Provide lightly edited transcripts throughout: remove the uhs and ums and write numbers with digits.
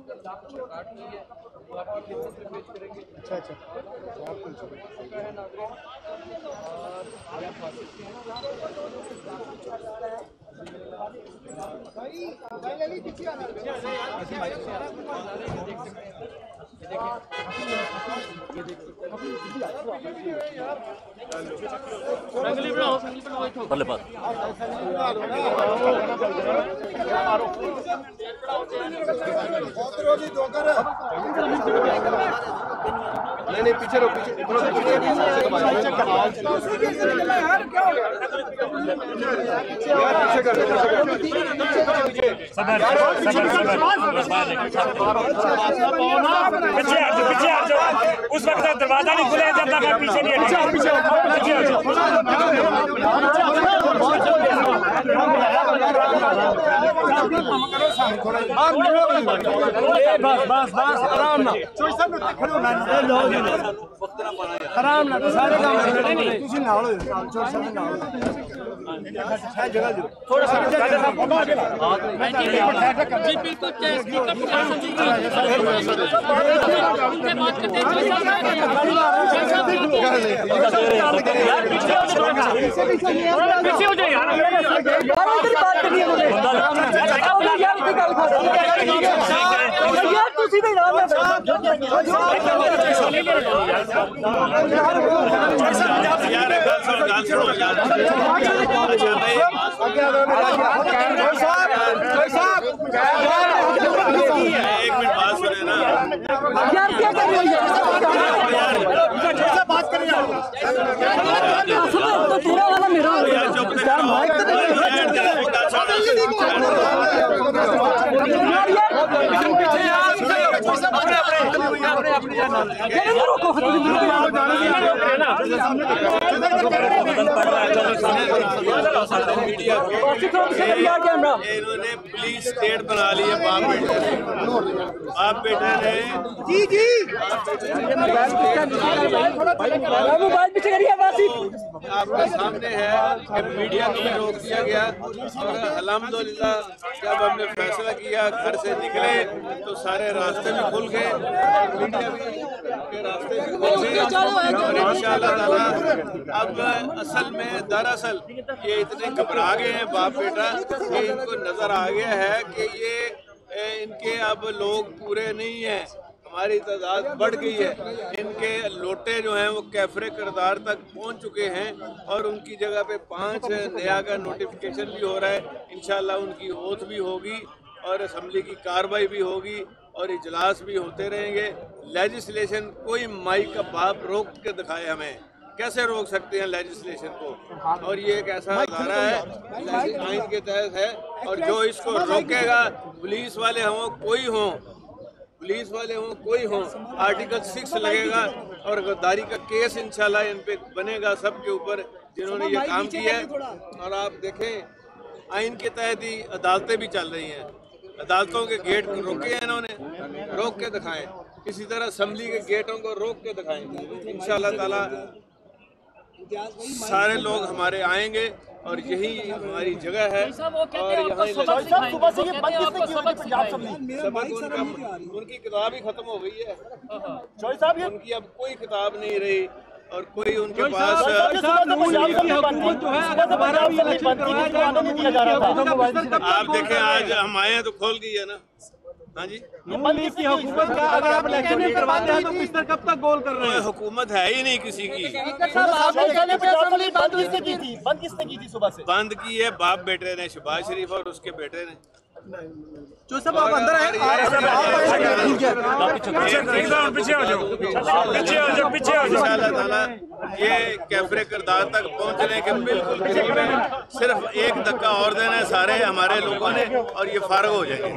अच्छा अच्छा नहीं पीछे रहो पीछे पीछे उस वक्त दरवाजा नहीं खुला जब तक आप पीछे नहीं बस आराम ना आराम ना सारे काम तुसी नाल हो चोर साहब नाल जगह दो थोड़ा सा जी बिल्कुल स्पीकर पीछे हो जाए यार एक मिनट बात सुने ना यार क्या कर रहे हो बात कर तो तेरा वाला मेरा इन्होंने पुलिस स्टेट बना ली है बाप बेटे ने जी जी मोबाइल पीछे करिए आपके सामने है कि मीडिया को भी रोक दिया गया और अल्हम्दुलिल्लाह जब हमने फैसला किया घर से निकले तो सारे रास्ते भी खुल गए मीडिया भी के रास्ते भी खुल गए और इंशाअल्लाह ताला अब असल में दरअसल ये इतने घबरा गए हैं बाप बेटा कि इनको नजर आ गया है कि ये इनके अब लोग पूरे नहीं हैं हमारी तादाद बढ़ गई है इनके लोटे जो हैं वो कैफरे किरदार तक पहुंच चुके हैं और उनकी जगह पे 5 नया का नोटिफिकेशन भी हो रहा है इंशाल्लाह उनकी ओथ भी होगी और असेंबली की कार्रवाई भी होगी और इजलास भी होते रहेंगे लेजिस्लेशन कोई माइक का बाप रोक के दिखाए हमें कैसे रोक सकते हैं लेजिस्लेशन को और ये एक ऐसा अदारा है आइन के तहत है और जो इसको रोकेगा पुलिस वाले हों कोई हों आर्टिकल 6 लगेगा और गद्दारी का केस इंशाल्लाह इन पे बनेगा सबके ऊपर जिन्होंने ये काम किया है और आप देखें आइन के तहत ही अदालतें भी चल रही हैं अदालतों के गेट रोके हैं इन्होंने रोक के दिखाएं इसी तरह असेंबली के गेटों को रोक के दिखाएं इंशाल्लाह ताला सारे लोग हमारे आएंगे और यही हमारी जगह है और यहाँ उनकी किताब ही खत्म हो गई है उनकी अब कोई किताब नहीं रही और कोई उनके पास आप देखें आज हम आए हैं तो खोल गई है ना हाँ जी की हुकूमत का अगर आप इलेक्शन करवाते हैं तो मिस्टर कब तक गोल कर रहे हैं हुकूमत है ही नहीं किसी की बंद किसने की थी सुबह से बंद की है बाप बेटे ने शहबाज शरीफ और उसके बेटे ने जो सब आप अंदर आए पीछे हो जाओ इंशाअल्लाह ताला ये कैफरे किरदार तक पहुंचने के बिल्कुल करीब है सिर्फ एक धक्का और देना है सारे हमारे लोगों ने और ये फारग हो जाएंगे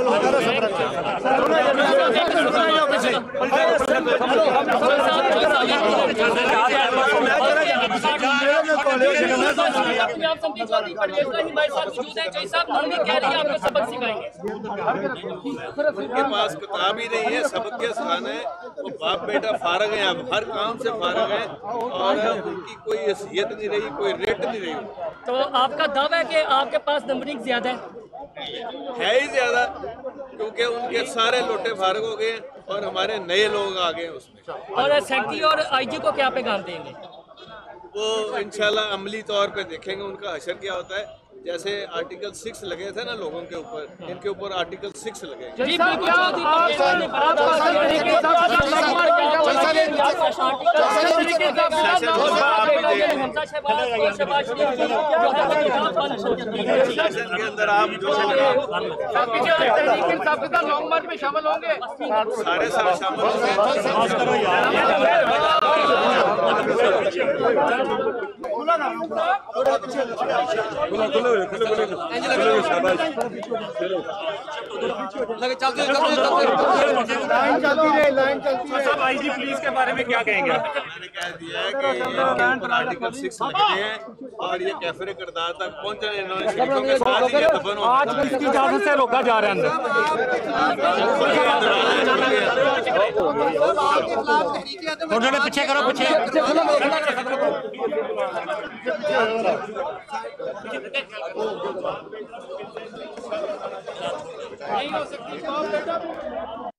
उनके पास किताब ही नहीं है सबक क्या सिखाना है वो बाप बेटा फारग है अब हर काम से फारग है और उनकी कोई हैसियत नहीं रही कोई रेट नहीं रही तो आपका दावा है कि आपके पास नंबरिंग ज्यादा है ही ज्यादा क्योंकि उनके सारे लोटे फारग हो गए और हमारे नए लोग आ गए उसमें। और सेक्रेटरी और आईजी को क्या पैगाम देंगे? वो इंशाल्लाह अमली तौर पे देखेंगे उनका हशर क्या होता है। जैसे आर्टिकल 6 लगे थे ना लोगों के ऊपर, इनके ऊपर आर्टिकल 6 लगे। जी बिल्कुल सेशन के अंदर आप जो लॉन्ग मार्च में शामिल होंगे, सारे शामिल होंगे। लाइन चलती है। सब आईजी पुलिस के बारे में क्या कहेंगे आप? मैंने कह दिया है कि ये आर्टिकल 6 लगे हैं और ये कैफरे किरदार तक पहुंचे। इन्होंने शरीफों के साथ ही ये दफन हो आज किसकी इजाजत से रोका जा रहा है अंदर? उन्होंने पीछे करो, पीछे नहीं हो सकती।